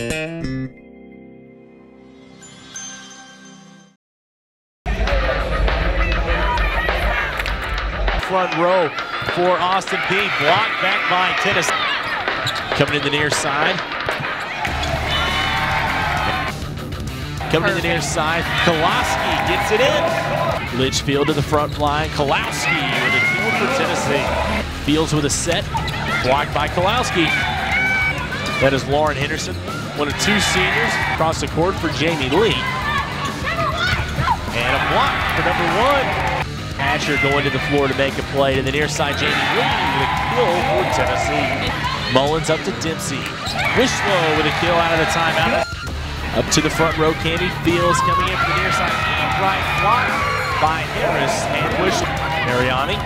Front row for Austin Peay, blocked back by Tennessee. Coming in the near side. Coming to the near side, Kowalski gets it in. Litchfield to the front line, Kowalski with a kill for Tennessee. Fields with a set, blocked by Kowalski. That is Lauren Henderson, one of two seniors, across the court for Jamie Lee. And a block for number one. Asher going to the floor to make a play to the near side. Jamie Lee with a kill for Tennessee. Mullins up to Dempsey. Wishlow with a kill out of the timeout. Up to the front row, Candy Fields coming in from the near side. Right block by Harris and Wishlow. Mariani.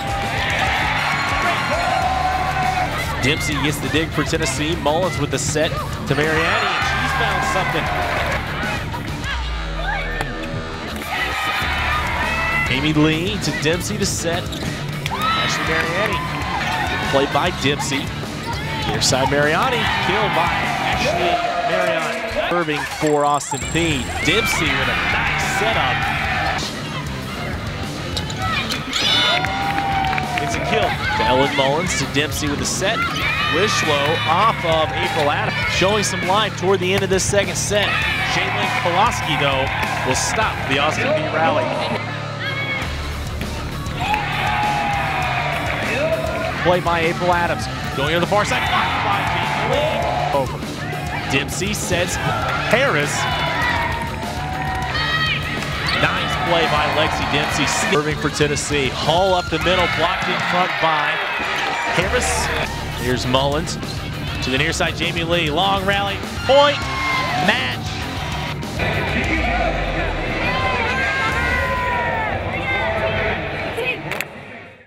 Dempsey gets the dig for Tennessee. Mullins with the set to Mariani, and she's found something. Amy Lee to Dempsey to set. Ashley Mariani. Played by Dempsey. Near side Mariani. Killed by Ashley Mariani. Serving for Austin Peay. Dempsey with a nice setup. It's a kill to Ellen Mullins to Dempsey with a set. Wishlow off of April Adams. Showing some life toward the end of this second set. Shaylin Kowalski, though, will stop the Austin Peay rally. Play by April Adams. Going to the far side. Blocked by Jamie Lee. Over. Dempsey sets Harris. Nice play by Lexi Dempsey. Serving for Tennessee. Hall up the middle. Blocked in front by Harris. Here's Mullins. To the near side, Jamie Lee. Long rally. Point. Match.